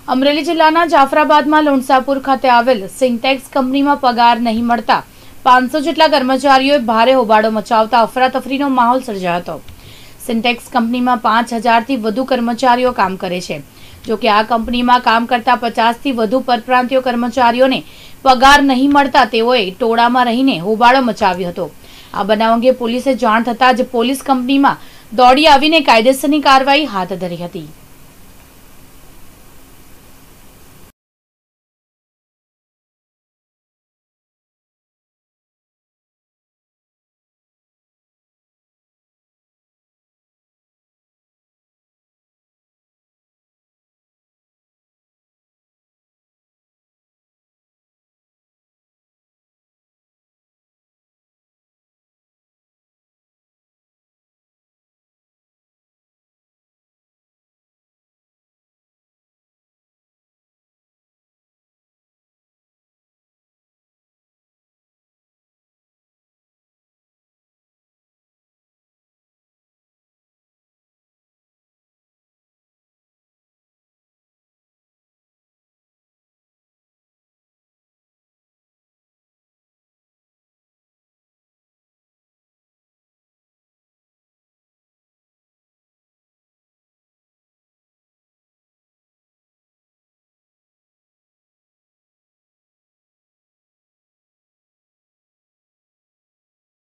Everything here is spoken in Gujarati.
અમરેલી જિલ્લાના જાફરાબાદમાં લોણસાપુર ખાતે આવેલ સિન્ટેક્સ કંપનીમાં પગાર નહીં મળતા 500 જેટલા કર્મચારીઓએ ભારે હોબાળો મચાવતા અફરાતફરીનો માહોલ સર્જાયો હતો। સિન્ટેક્સ કંપનીમાં 5000થી વધુ કર્મચારીઓ કામ કરે છે। જો કે આ કંપનીમાં કામ કરતા 50થી વધુ પરપ્રાંતીય કર્મચારીઓને પગાર નહીં મળતા તેઓએ ટોળામાં રહીને હોબાળો મચાવ્યો હતો। આ બનાવ અંગે પોલીસે જાણ થતાં જ પોલીસ કંપનીમાં દોડી આવીને કાયદેસરની કાર્યવાહી હાથ ધરી હતી।